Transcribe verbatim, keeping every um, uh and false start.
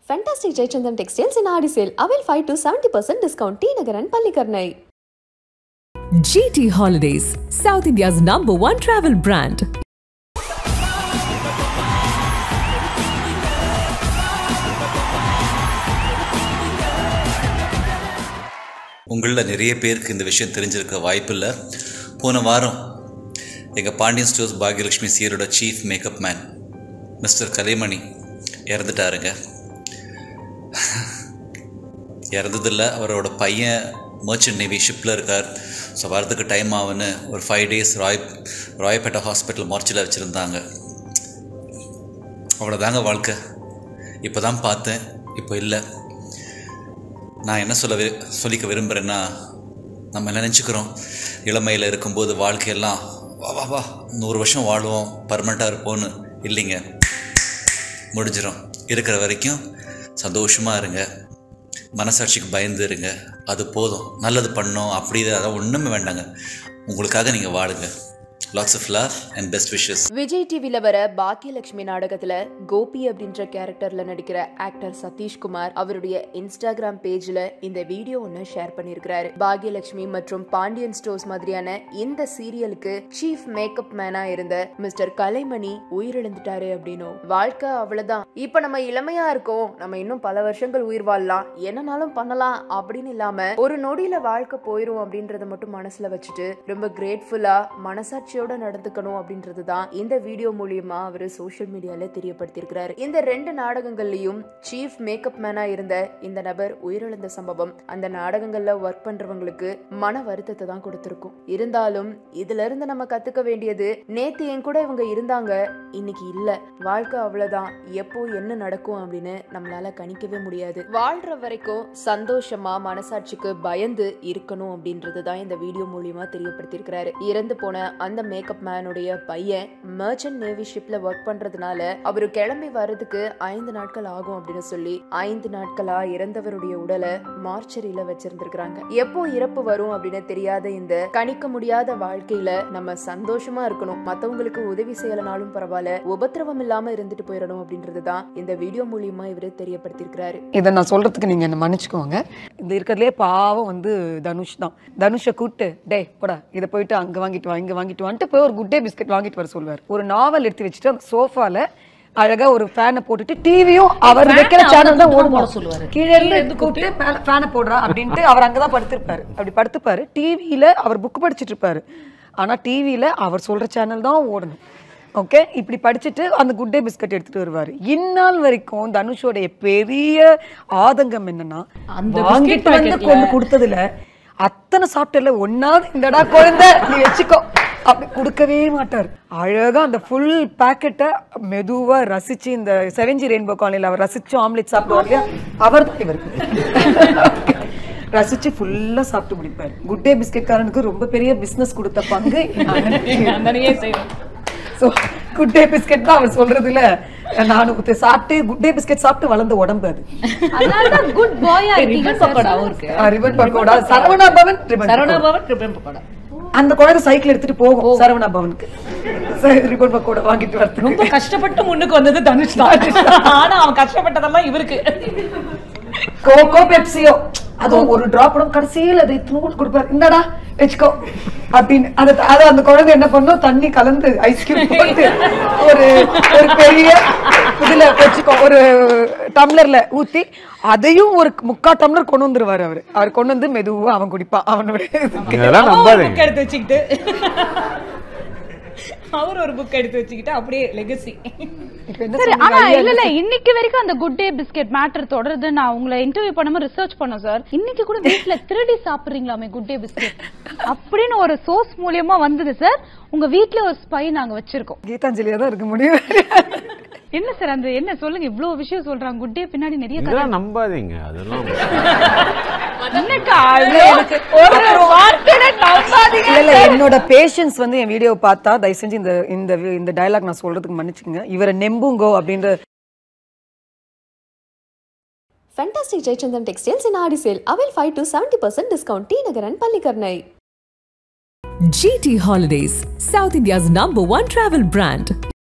Fantastic Jaychandam Textiles in Aadi sale. Avail five to seventy percent discount. T Nagar and Pallikarnai. G T Holidays, South India's number one travel brand. உங்களில் நிறைய பேருக்கு இந்த விஷயம் தெரிஞ்சிருக்க வாய்ப்பில்லை. போன வாரம் எங்கள் பாண்டியன் ஸ்டோர்ஸ் பாக்யலட்சுமி சீரோட chief makeup man mister Kalaimani இறந்துட்டாருங்க. இறந்ததில்லை, அவரோட பையன் மர்ச்சன்ட் நேவி ஷிப்பில் இருக்கார். ஸோ வரதுக்கு டைம் ஆகுன்னு ஒரு ஃபைவ் டேஸ் ராய் ராயப்பேட்டை ஹாஸ்பிட்டல் மார்ச்சில் வச்சுருந்தாங்க. அவ்வளோதாங்க வாழ்க்கை. இப்போ தான் பார்த்தேன், இப்போ இல்லை. நான் என்ன சொல்ல சொல்லிக்க விரும்புகிறேன்னா, நம்ம என்ன நினச்சிக்கிறோம், இளமையில் இருக்கும்போது வாழ்க்கையெல்லாம் வா வா வா நூறு வருஷம் வாழுவோம், பர்மனெண்ட்டாக இருப்போன்னு. இல்லைங்க, முடிஞ்சிடும். இருக்கிற வரைக்கும் சந்தோஷமாக இருங்க, மனசாட்சிக்கு பயந்து இருங்க. அது போதும். நல்லது பண்ணோம் அப்படி அதான் ஒன்றுமே வேண்டாங்க. உங்களுக்காக நீங்கள் வாழுங்க. Lots of love and best wishes. Vijay டிவில வர பாக்கியலட்சுமி நாடகத்துல கோபி அப்படின்ற கேரக்டர்ல நடிக்கிற ஆக்டர் சதீஷ்குமார் அவருடைய இன்ஸ்டாகிராம் பேஜ்ல இந்த வீடியோ ஒன்னு ஷேர் பண்ணிருக்காரு. பாக்கியலட்சுமி மற்றும் பாண்டியன் ஸ்டோர்ஸ் மாதிரியான இந்த சீரியலுக்கு சீஃப் மேக்கப் மேனா இருந்த மிஸ்டர் கலைமணி உயிரிழந்துட்டாரு அப்படின்னு. வாழ்க்கை அவ்வளவுதான், இப்ப நம்ம இளமையா இருக்கோம், நம்ம இன்னும் பல வருஷங்கள் உயிர் வாழலாம், என்னனாலும் பண்ணலாம் அப்படின்னு இல்லாம ஒரு நொடியில வாழ்க்கை போயிரும் அப்படின்றத மட்டும் மனசுல வச்சுட்டு ரொம்ப கிரேட்ஃபுல்லா மனசாட்சி நடந்துக்கணும் அப்படின்றதுதான் இந்த வீடியோ மூலியமா அவரு சோஷியல் மீடியால தெரியப்படுத்தியிருக்கிறாரு. இந்த ரெண்டு நாடகங்கள்லயும் சீஃப் மேக்கப் மேனா இருந்த இந்த நபர் உயிரிழந்த சம்பவம் அந்த நாடகங்கள்ல ஒர்க் பண்றவங்களுக்கு மன வருத்தத்தை தான் கொடுத்திருக்கும். இருந்தாலும் இதுல இருந்து நம்ம கத்துக்க வேண்டியது, நேத்து என் கூட இவங்க இருந்தாங்க, இன்னைக்கு இல்ல, வாழ்க்கை அவ்வளவுதான், எப்போ என்ன நடக்கும் அப்படின்னு நம்மளால கணிக்கவே முடியாது. வாழ்ற வரைக்கும் சந்தோஷமா மனசாட்சிக்கு பயந்து இருக்கணும் அப்படின்றதுதான் இந்த வீடியோ மூலியமா தெரியப்படுத்தியிருக்கிறாரு. இறந்து போன அந்த மேக்கப் மேனுடைய பையன் மர்ச்சன்ட் நேவி ஷிப்ல ஒர்க் பண்றதுனால அவரு கிளம்பி வர்றதுக்கு ஐந்து நாட்கள் ஆகும் அப்படின்னு சொல்லி ஐந்து நாட்களா இறந்தவருடைய உடலை மார்ச்சரியில வச்சிருந்திருக்காங்க. எப்போ இறப்பு வரும் அப்படின்னு தெரியாத இந்த கணிக்க முடியாத வாழ்க்கையில நம்ம சந்தோஷமா இருக்கணும். மத்தவங்களுக்கு உதவி செய்யலனாலும் பரவாயில்ல, உபத்திரவம் இல்லாம இருந்துட்டு போயிடணும் அப்படின்றதுதான் இந்த வீடியோ மூலியமா இவரு தெரியப்படுத்திருக்கிறாரு. இதை நான் சொல்றதுக்கு நீங்க என்ன மன்னிச்சுக்கோங்க. இந்த இருக்கிறதுலே பாவம் வந்து தனுஷ் தான். தனுஷை கூப்பிட்டு டே போடா, இதை போயிட்டு அங்க வாங்கிட்டு வா, இங்க வாங்கிட்டு வான்ட்டு போய் ஒரு குட் டே பிஸ்கட் வாங்கிட்டு வர சொல்வார். ஒரு நாவல் எடுத்து வச்சுட்டு அந்த சோஃபால அழகா ஒரு ஃபேனை போட்டுட்டு டிவியும் அவர் வைக்கிற சேனல் தான் ஓட சொல்லுவாரு. கீழே இருந்து கூப்பிட்டு ஃபேனை போடுறா அப்படின்ட்டு அவர் அங்கதான் படுத்திருப்பாரு. அப்படி படுத்துப்பாரு. டிவியில அவர் புக் படிச்சுட்டு இருப்பாரு, ஆனா டிவியில அவர் சொல்ற சேனல் தான் ஓடணும். ஓகே, இப்படி படிச்சுட்டு அந்த குட் டே பிஸ்கட் எடுத்துட்டு வருவாரு. இந்நாள் வரைக்கும் தனுஷோடைய பெரிய ஆதங்கம் என்னன்னா, வாங்கிட்டு வந்து கொண்டு கொடுத்ததுல அத்தனை சாப்பிட்டல ஒன்னாவது இந்தடா குழந்தை நீ வச்சுக்கோ அப்படி கொடுக்கவே மாட்டார். அழகா அந்த ஃபுல் பேக்கெட்டை மெதுவா ரசிச்சு, இந்த செவன்ஜி ரெயின்போ காலனியில் அவர் ரசிச்சு ஆம்லெட் சாப்பிடுவாங்க, அவர் தான் இவருக்கு ரசிச்சு ஃபுல்லா சாப்பிட்டு முடிப்பாரு. குட் டே பிஸ்கெட்காரனுக்கு ரொம்ப பெரிய பிசினஸ் கொடுத்த பங்கு குட் டே பிஸ்கெட் தான் அவர் சொல்றதுல நானு சாப்பிட்டு குட் டே பிஸ்கெட் சாப்பிட்டு வளர்ந்த உடம்பு அது. அதனாலதான் குட் பாயா ரிபன் பக்கோடா இருக்கு. Ribbon pakoda, Saravana Bhavan Saravana Bhavan ribbon pakoda. அந்த குழந்தை சைக்கிள் எடுத்துட்டு போகும் சரவணா பவனுக்கு, ரிபன் பக்கோடா வாங்கிட்டு வரது. ரொம்ப கஷ்டப்பட்டு முன்னுக்கு வந்தது தனுஷ் தான். ஆனா அவன் கஷ்டப்பட்டதெல்லாம் இவருக்கு. கோகோ பெப்சியோ அதுவும் ஒரு டிராப் கடைசியில் அது இத்தனோடு கொடுப்பாரு, இந்தடா வச்சுக்கோ அப்படின்னு. அது அது அந்த குழந்தை என்ன பண்ணும், தண்ணி கலந்து ஐஸ் கியூப் போட்டு ஒரு ஒரு பெரிய இதுல வச்சுக்கோ, ஒரு டம்ளர்ல ஊத்தி அதையும் ஒரு முக்கா டம்ளர் கொண்டு வந்துருவாரு அவரு. அவர் கொண்டு வந்து மெதுவா அவன் குடிப்பான். அவனோட எடுத்து வச்சுக்கிட்டு அவர் ஒரு புக் எடுத்து வச்சுக்கிட்டு அப்படியே லெகசி. ஆனா இல்ல இல்ல இன்னைக்கு வரைக்கும் அந்த குட் டே பிஸ்கெட் மேட்டர் தொடருது. நான் உங்களை இன்டர்வியூ பண்ணும்போது ரிசர்ச் பண்ணோம் சார். இன்னைக்கு கூட வீட்டுல திருடி சாப்பிடுறீங்களாமே குட் டே பிஸ்கெட் அப்படின்னு ஒரு சோர்ஸ் மூலியமா வந்தது சார். உங்க வீட்டுல ஒரு ஸ்பை நாங்க வச்சிருக்கோம். கீதாஞ்சலியா தான் இருக்க முடியும். என்ன சார் அந்த என்ன சொல்லுங்க, இவ்வளவு விஷயம் சொல்றாங்க. குட் டே பின்னாடி நிறைய கதை நம்பாதீங்க. அதெல்லாம் என்னோட பேஷன்ஸ் வந்து என் வீடியோ பார்த்தா தயவு செஞ்சு இந்த இந்த டயலாக் நான் சொல்றதுக்கு மன்னிச்சுங்க. இவரை நெம்புங்கோ அப்படின்ற. Fantastic Jaychandam Textiles in Aadi sale. Avail five to seventy percent discount. T Nagar and Pallikarnai. G T Holidays, South India's number one travel brand.